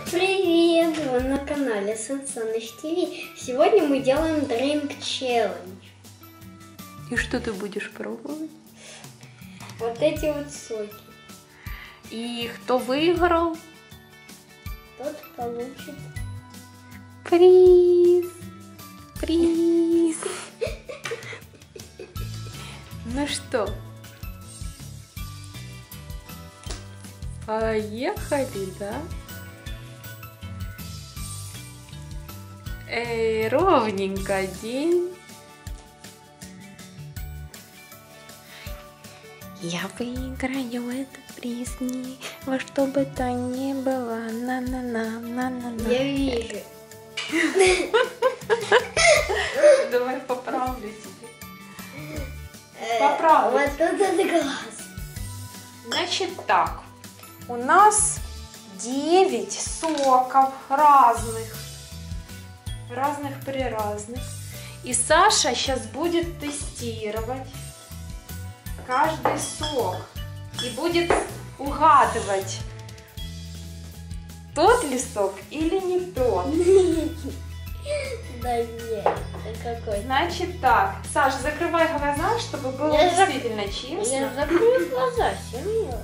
Привет! Вы на канале Сансаныч ТВ. Сегодня мы делаем Drink Challenge. И что ты будешь пробовать? Вот эти вот соки. И кто выиграл? Тот получит Приз! Приз! Ну что? Поехали, да? Ровненько день. Я выиграю этот приз, не во что бы то ни было. На-на-на. Я вижу. Давай поправлю тебе. Поправлю. Вот тут это глаз. Значит так, у нас 9 соков разных. И Саша сейчас будет тестировать каждый сок и будет угадывать, тот ли сок или не тот. Да нет, это какой? Значит так, Саша, закрывай глаза, чтобы было действительно честно. Я закрою глаза, серьезно.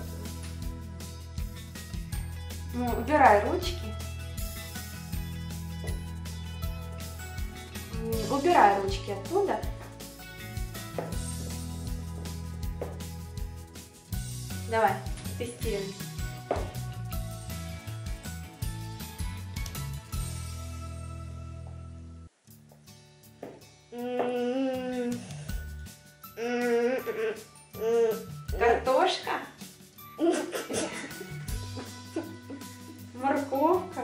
Ну, убирай ручки. Убирай ручки оттуда. Давай, тестируем. Картошка? Морковка?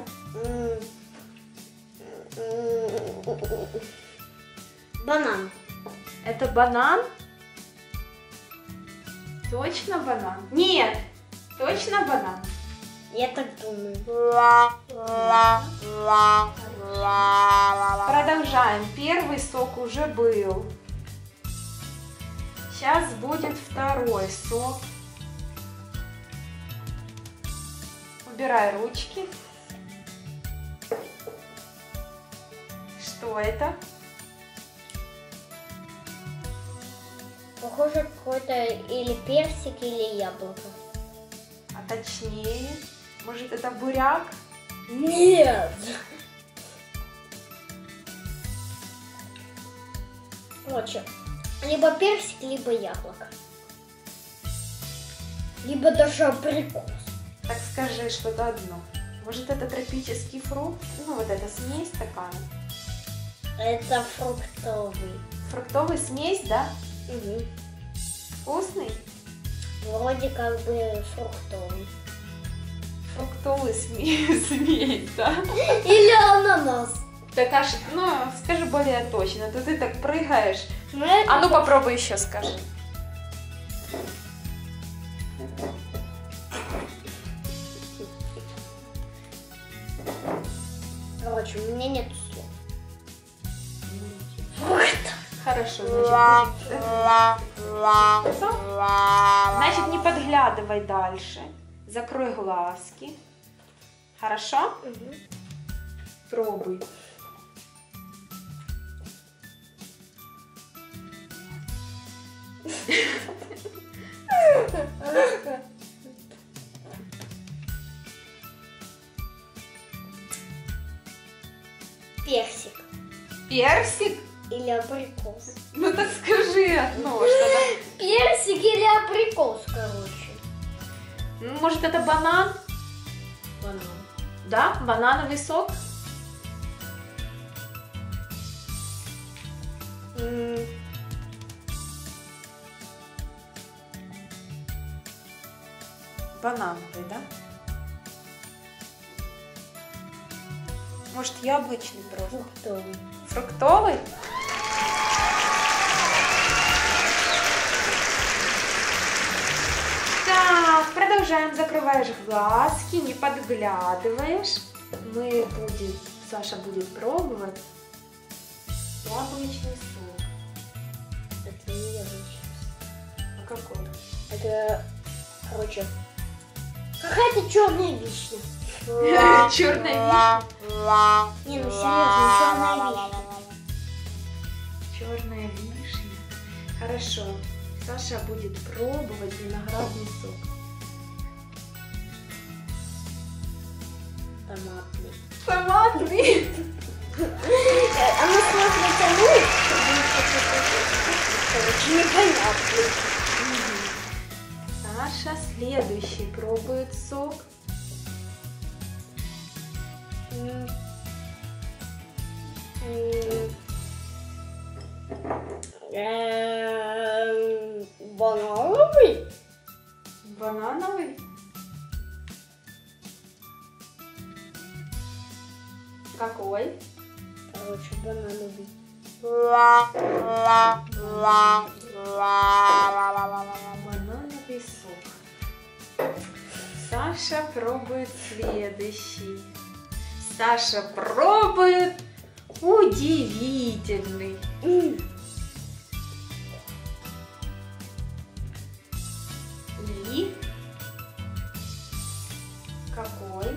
Банан. Это банан? Точно банан? Нет, точно банан. Я так думаю. Продолжаем. Первый сок уже был. Сейчас будет второй сок. Убирай ручки. Что это? Похоже, какой-то или персик, или яблоко. А точнее, может, это буряк? Нет! Короче, либо персик, либо яблоко. Либо даже абрикос. Так скажи что-то одно. Может, это тропический фрукт? Ну, вот эта смесь такая. Это фруктовый. Фруктовый смесь, да? Угу. Вкусный? Вроде как бы фруктовый. Фруктовый смесь, да? Или ананас. Так аж, ну, скажи более точно. То ты так прыгаешь. Ну, это А ну попробуй еще скажи. Короче, у меня нет слов. Фрукт. Хорошо, значит, не подглядывай дальше. Закрой глазки. Хорошо? Угу. Пробуй. Персик. Персик? Или абрикос. Ну так скажи одно, что-то. Персик или абрикос, короче. Ну, может, это банан? Банан. Да? Банановый сок? Банановый, да? Может, яблочный просто? Фруктовый. Фруктовый? Так, продолжаем. Закрываешь глазки, не подглядываешь. Саша будет пробовать яблочный сок. Это не яблочный. А какой? Это, короче, какая-то черная вишня. Черная вишня. Не, ну серьезно, черная вишня. Черная вишня. Хорошо. Саша будет пробовать виноградный сок. Томатный. Томатный. Она сложно тянуть. Короче, непонятный. Саша следующий пробует сок. Банановый? Банановый? Какой? Короче, банановый. Банановый сок. Саша пробует следующий. Саша пробует удивительный. И какой?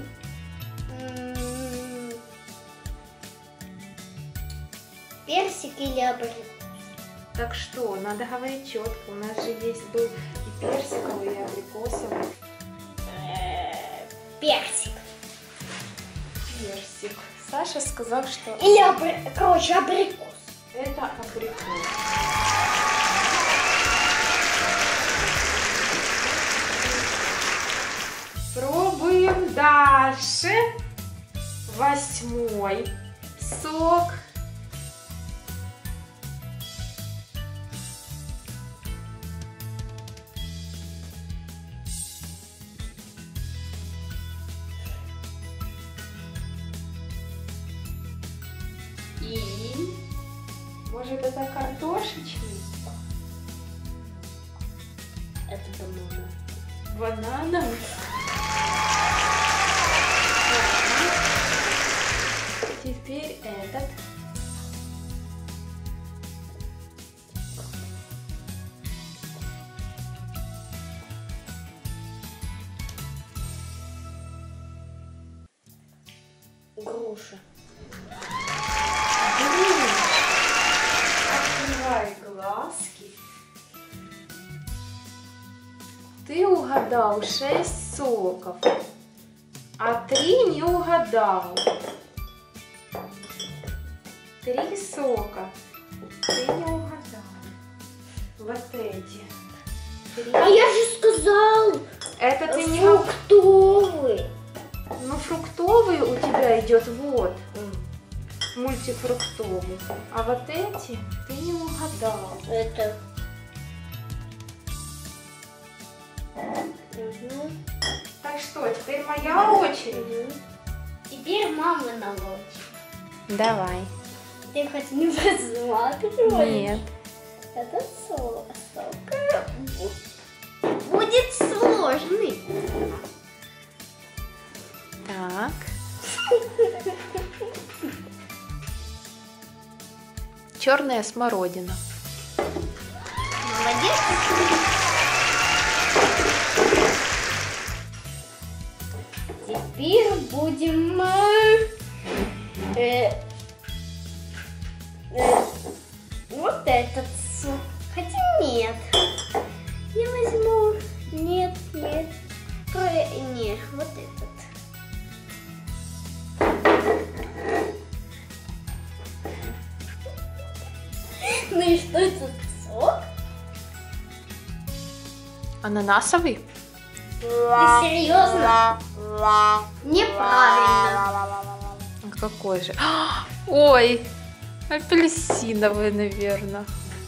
Персик или абрикос? Так что, надо говорить четко. У нас же есть был и персиковый, и абрикосовый. Персик. Персик. Саша сказал, что Или короче, абрикос. это абрикос. Пробуем дальше. 8-й сок. И, может, это картошечный? Это банан. Банановый. Теперь этот. Груша. Открывай глазки. Ты угадал 6 соков, а 3 не угадал. 3 сока ты не угадал. Вот эти. 3. А я же сказал, Это ты не угадал. фруктовый. Ну, фруктовый у тебя идет вот. Мультифруктовый. А вот эти ты не угадал. Это. Угу. Так что, теперь моя очередь. Угу. Теперь мама на очередь. Давай. Ты хоть не просматриваешь? Нет. Этот сок будет сложный. Так. Черная смородина. Молодец. Теперь будем вот этот сок. Хотя нет. Я возьму. Нет. Нет, вот этот. Ну и что это сок? Ананасовый? Ты серьезно? Неправильно. А какой же? Ой, апельсиновый, наверное.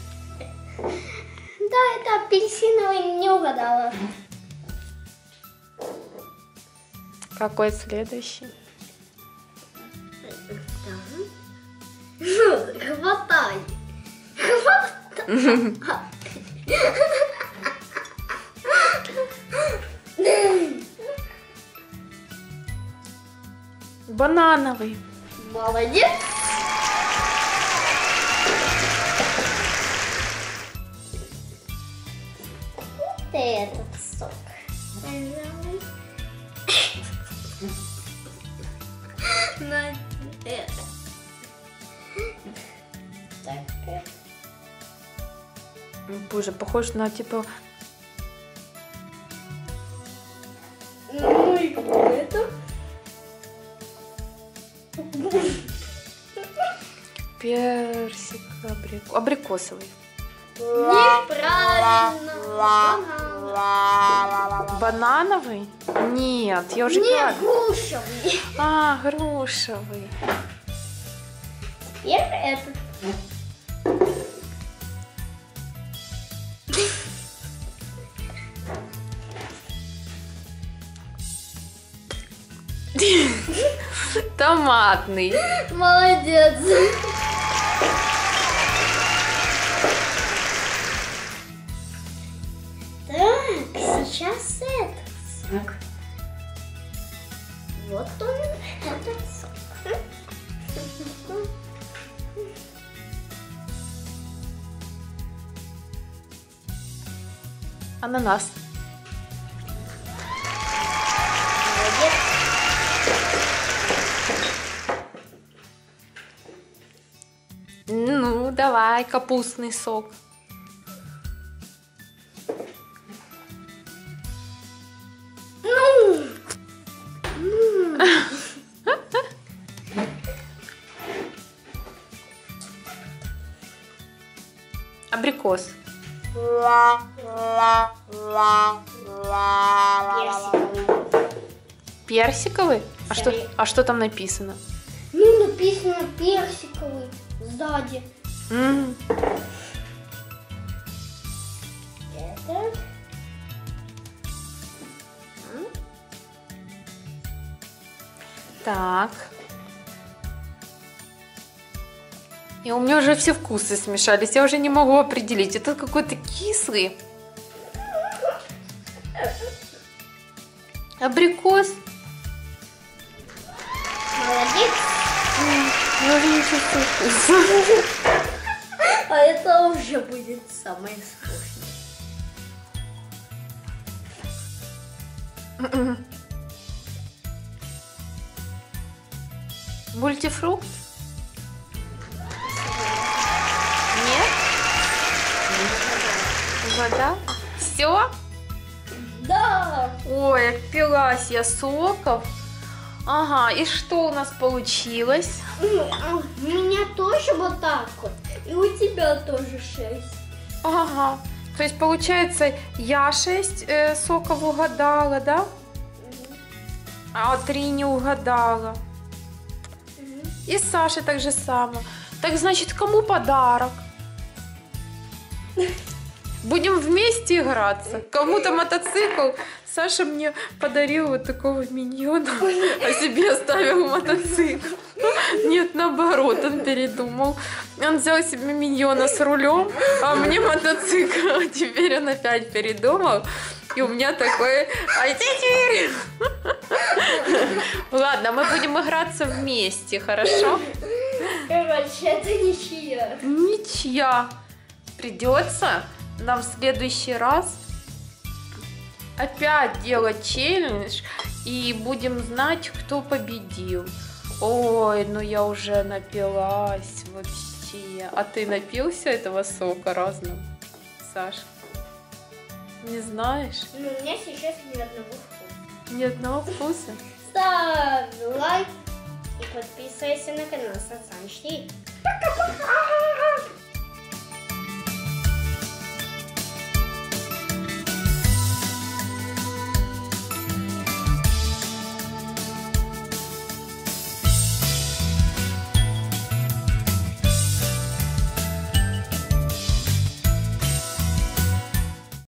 Да, это апельсиновый, не угадала. Какой следующий? Хватай. Банановый. Молодец. Вот этот сок. Пожалуй. на это. Так, Боже, похож на типа... ну и это. Персик, абрикосовый. Неправильно. Банановый? Нет, я уже Не говорила. грушевый. А, грушевый. Теперь этот. Томатный. Молодец. Так, сейчас этот сок. Вот он, этот сок. Ананас. Молодец. Ну, давай, капустный сок. Абрикос. Персиковый. Персиковый? Скорее. А что там написано? Ну, написано персиковый сзади. Этот. Так. И у меня уже все вкусы смешались. Я уже не могу определить. Это какой-то кислый. Абрикос. Молодец. Я уже не чувствую вкуса. А это уже будет самое скучное. Мультифрукт? Нет? Вода? Все? Да. Ой, отпилась я соков. Ага, и что у нас получилось? У меня тоже вот так вот. И у тебя тоже 6. Ага, то есть получается я 6 соков угадала, да? А 3 не угадала. И Саша так же само. Так значит, кому подарок? Будем вместе играться. Кому-то мотоцикл. Саша мне подарил вот такого миньона, а себе оставил мотоцикл. Нет, наоборот, он передумал. Он взял себе миньона с рулем, а мне мотоцикл. А теперь он опять передумал. И у меня такой... А теперь... Ладно, мы будем играться вместе, хорошо? Короче, это ничья. Ничья. Придется нам в следующий раз опять делать челлендж и будем знать, кто победил. Ой, ну я уже напилась вообще. А ты напился этого сока разного, Саш? Не знаешь? Ну, у меня сейчас ни одного вкуса. Ни одного вкуса? Ставь лайк и подписывайся на канал Сасан Чти. Пока-пока!